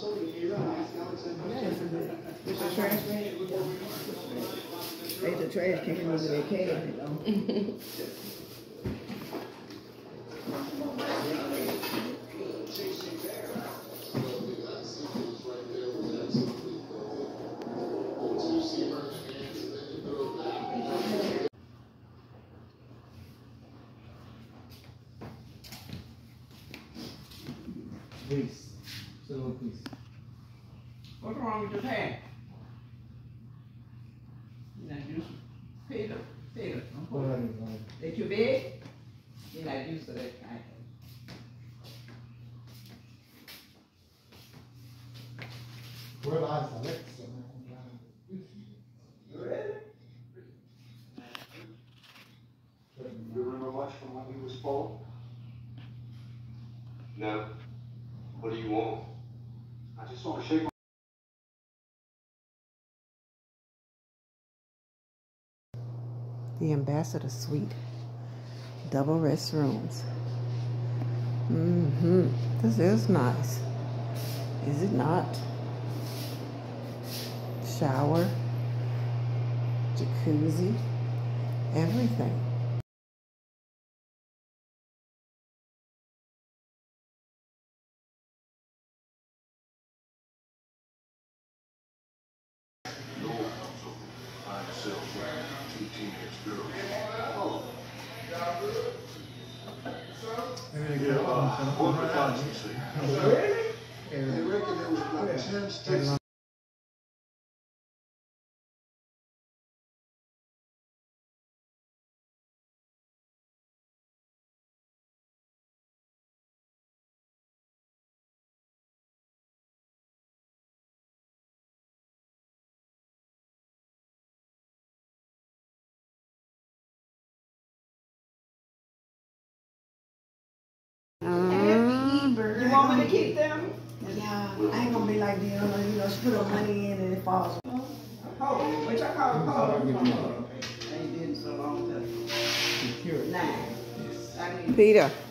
It's a trash bag. It's a trash can with their can, you know. Please. So please. What's wrong with your pan? You're not used to Peter. They too big? You're not used to that kind of. Where lies Alexa? Really? You remember much from when he was 4? No. What do you want? I just want to shake my... The Ambassador Suite. Double restrooms. This is nice. Is it not? Shower. Jacuzzi. Everything. Really? They reckon there was like 10 states. You want me to keep them? Yeah, I ain't gonna be like them. You know, she put her money in and it falls. Oh, which I call them I ain't been so long. 9. Peter.